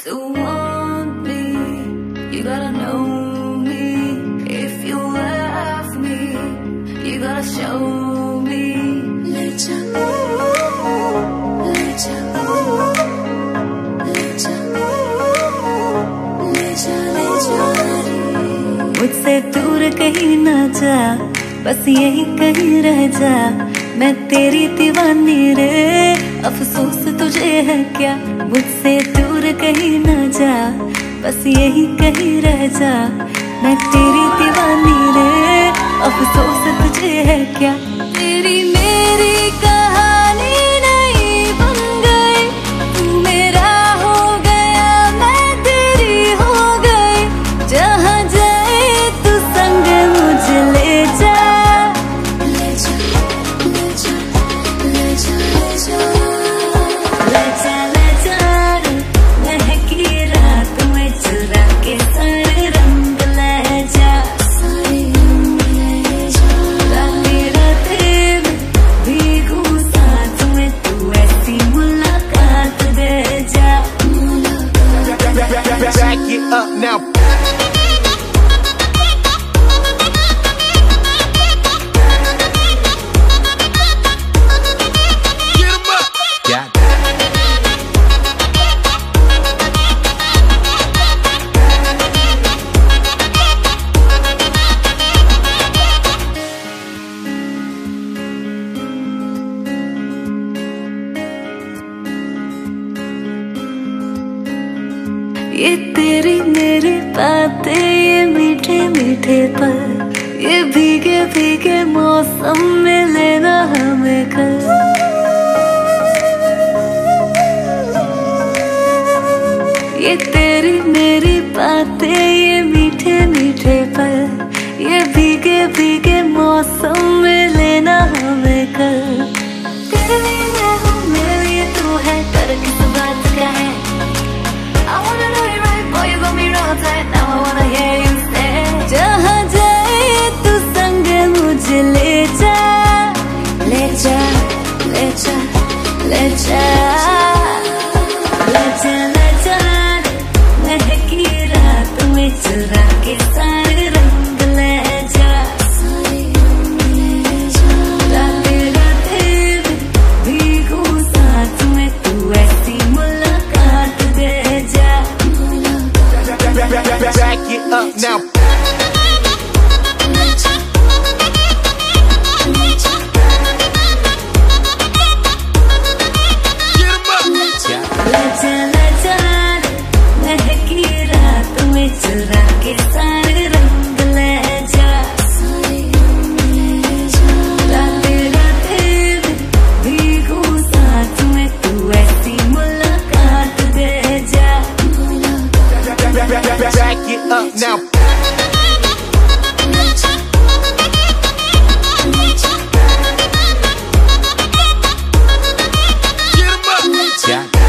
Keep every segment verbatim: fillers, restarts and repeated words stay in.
to want me, you gotta know me. If you love me, you gotta show me. Let ya be, let ya be, let ya be, let ya, let ya be. मुझसे दूर कहीं ना जा, बस यही कहीं रह जा। मैं तेरी दीवानी रे, अफसोस तुझे है क्या। मुझसे दूर कहीं ना जा, बस यही कहीं रह जा। मैं तेरी दीवानी रे, अफसोस तुझे है क्या। तेरी मेरी कहानी नहीं बन गई, तू मेरा हो गया, मैं तेरी हो गई। जहाँ जाए तू संग मुझे ले जा, ले जा, ले जा, ले जा, ले जा, ले जा, ले जा रे। महकी रात में चुरा के सारे रंग ले जा, सारे रंग ले जा। रातें रातें में भीगू साथ में, तू ऐसी मुलाकात दे जा, मुलाकात। Back it up now. Get 'em up. Got it. ये तेरी मेरी बातें, ये मीठे मीठे पल, ये भीगे भीगे मौसम में लेना हमें कल। ये तेरी मेरी बातें, ये मीठे मीठे पल, ये भीगे भीगे मौसम में लेना हमें कल। तेरे लिए मैं हूँ, मेरे लिए तू है, पर किस बात का है। I wanna know you right, boy, you got me real tight. Now I wanna hear you say, जहाँ जाए तू संग मुझे ले जा, ले जा, ले जा, ले जा, ले जा, ले जा। महकी रात में चुरा के सारे रंग ले जा, सारे रंग ले जा। रातें रातें में भीगू साथ में, तू ऐसी मुलाकात दे जा, मुलाकात। Back it up now. Get 'em up. ले जा, ले जा रे। महकी रात में चुरा के सारे रंग ले जा, सारे रंग ले जा। रातें रातें में भीगू साथ में, तू ऐसी मुलाकात दे जा, मुलाकात। Back it up now. Get 'em up. Got it.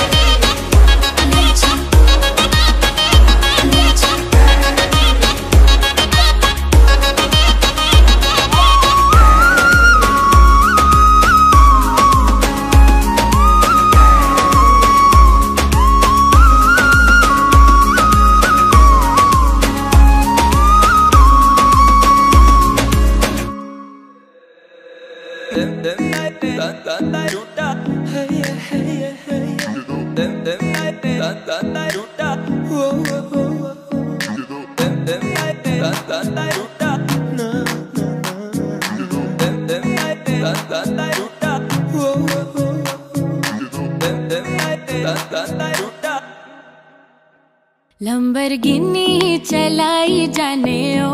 Lamborghini चलाई जाने ओ,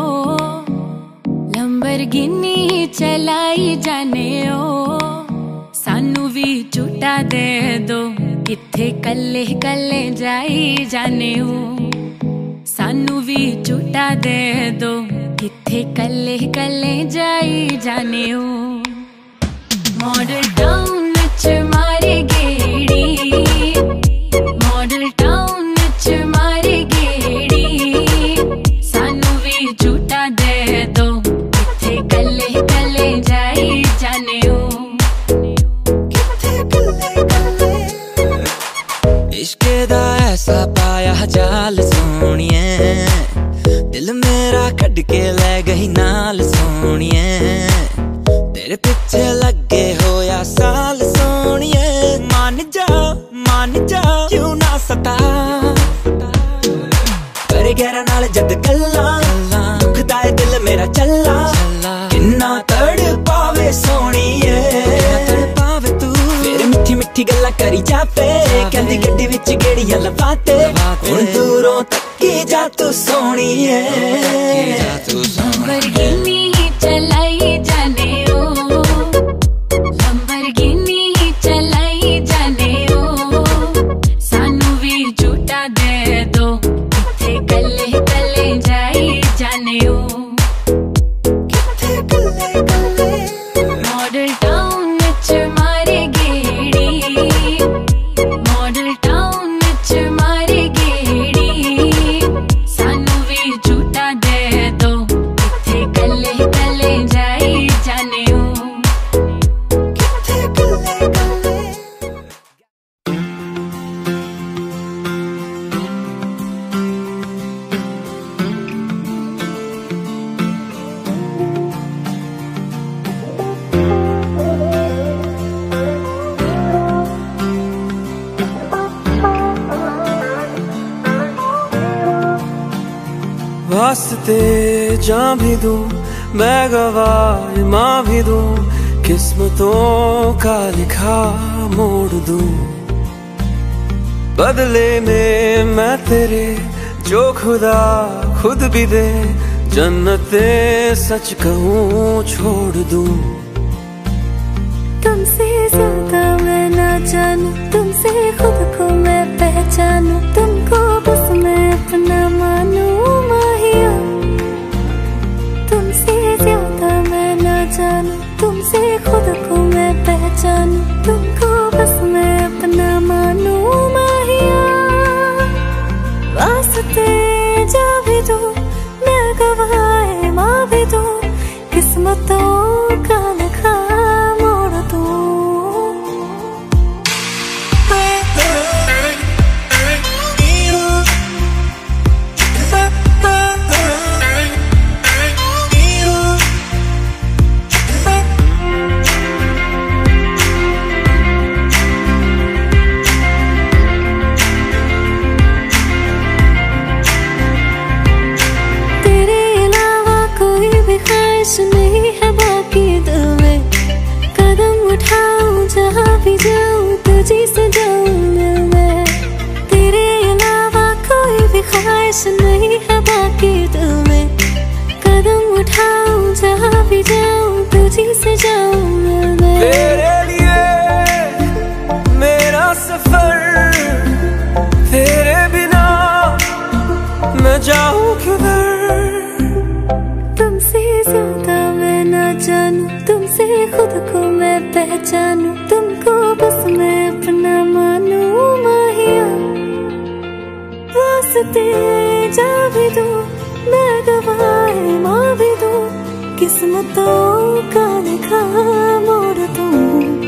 लंबरगिनी चलाई जाने ओ। सानू भी झूठा दे दो, किथे कल्ले कल्ले जाई जाने ओ। सानू भी झूठा दे दो, किथे कल्ले कल्ले जाई जाने ओ। मॉडल टाउन च मारे गेड़ी, मॉडल टाउन च मारे गेड़ी। सानू भी झूठा दे दो, किथे कल्ले कल्ले जाई जाने ओ। किथे कल्ले कल्ले इश्के दा ऐसा पाया जाल सोनिए, दिल मेरा कट के ले गई नाल सोनिए, तेरे पीछे लगे होया साल सोनिए। मान जा मान जा क्यों ना सता, करे गहरा नाल जद गल्ला, दुखदा है दिल मेरा चला, किन्ना तड़ पावे सोनिए, पावे तू फिर मिठी मिठी गल्ला करी जावे, कहंदी गड्डी विच गेड़ियां लवाते, हुण दूरों तक्की जा तू सोनिए, लंबरगिनी चलाई जाने ओ, लंबरगिनी चलाई जाने ओ, सानू भी झूठा दे दो, किथे गले गले जाई जाने ओ, किथे गले गले मॉडल टाउन विच मारे गेड़ी, मॉडल टाउन विच मारे गेड़ी, सानू भी झूठा दे दो, किथे गले गले जाई जाने ओ, किथे गले गले। वास्ते जां भी दूं मैं गवाह माँ भी दूं, किस्मतों का लिखा मोड़ दूं, बदले में मैं तेरे जो खुदा खुद भी दे, जन्नते सच कहूँ छोड़ दूं। तुमसे ज्यादा मैं ना जानूं, तुमसे खुद को मैं पहचानूं, तुमको बस मैं अपना मानूं माहिया, तुमसे ज्यादा मैं ना जानूं, तुमसे खुद को मैं पहचानूं, तुमको बस मैं अपना मानूं माहिया, वास्ते जा भी दूं मैं गवाह माँ भी दूं, किस्मतों का लिखा मोड़ दूं। तेरे अलावा कोई भी ख्वाहिश नहीं है बाकी दिल में, कदम उठाऊं जहाँ भी जाऊं तुझी से जाऊं मिल मैं, तेरे अलावा कोई भी ख्वाहिश नहीं है बाकी दिल में, कदम उठाऊं जहाँ भी जाऊं तुझी से जाऊं मिल मैं, तेरे लिए मेरा सफर, तेरे बिना मैं जाऊं किधर, तुमसे ज्यादा मैं ना जानूं, तुमसे खुद को मैं पहचानूं, तुमको बस मैं अपना मानूं माहिया, वास्ते जा भी दूं मैं गवाह माँ भी दूं, किस्मतों का लिखा मोड़ दूं,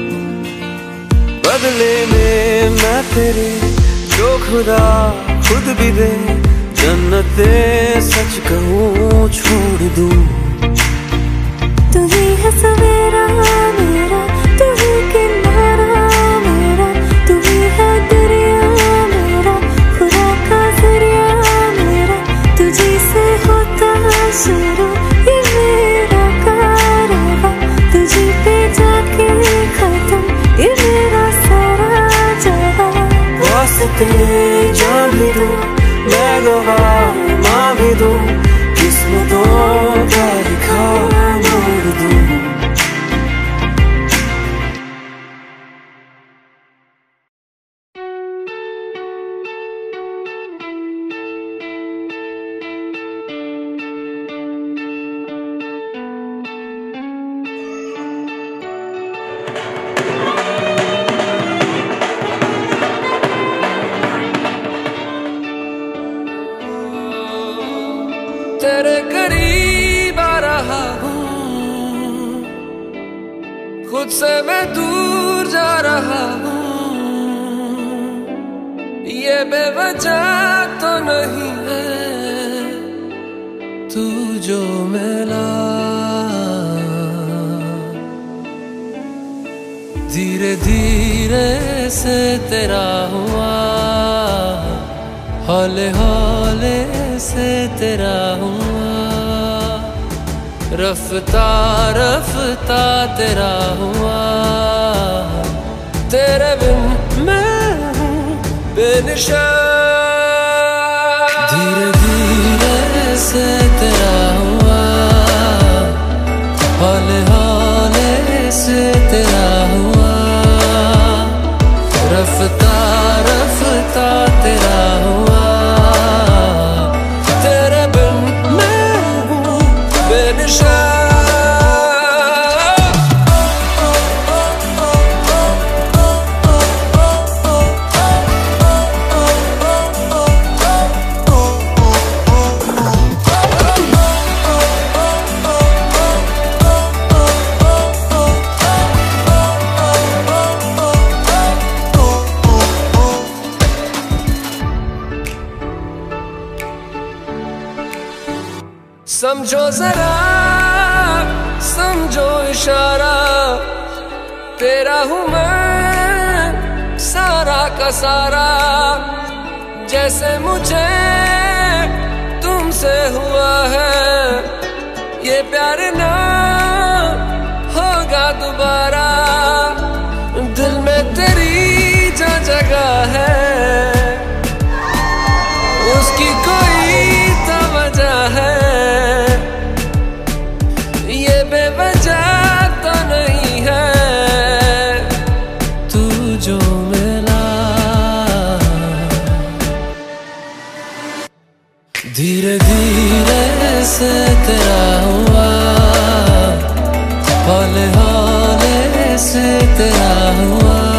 बदले में मैं तेरे जो खुदा खुद भी दे, जन्नते सच कहूँ छोड़ दूं। तू ही है सवेरा मेरा, तू ही किनारा मेरा, तू ही है दरिया मेरा, खुदा का जरिया मेरा, तुझी से होता शुरू ये मेरा कारवां, तुझी पे जाके खत्म ये मेरा सारा जहां, वास्ते जान भी दूं मैं गवाह माँ भी दूं, किस्मतों का लिखा मोड़ दूं। तेरे करीब आ रहा हूँ, खुद से मैं दूर जा रहा हूँ, ये बेवजह तो नहीं है तू जो मिला, धीरे धीरे से तेरा हुआ, हौले हौले से तेरा हुआ, रफ्ता रफ्ता तेरा हुआ, तेरे बिन मैं हूँ बेनिशान। धीरे धीरे से तेरा हुआ, हौले हौले से तेरा हुआ, रफ्ता रफ्ता तेरा हुआ, तेरे बिन मैं हूँ बेनिशान। समझो जरा समझो इशारा, तेरा हूँ मैं सारा का सारा, जैसे मुझे तुमसे हुआ है ये प्यार ना होगा दोबारा। दिल में तेरी जो जगह है उसकी कोई तो वजह है, ये बेवजह तो नहीं है तू जो मिला। धीरे धीरे से तेरा हुआ, हौले हौले से तेरा हुआ,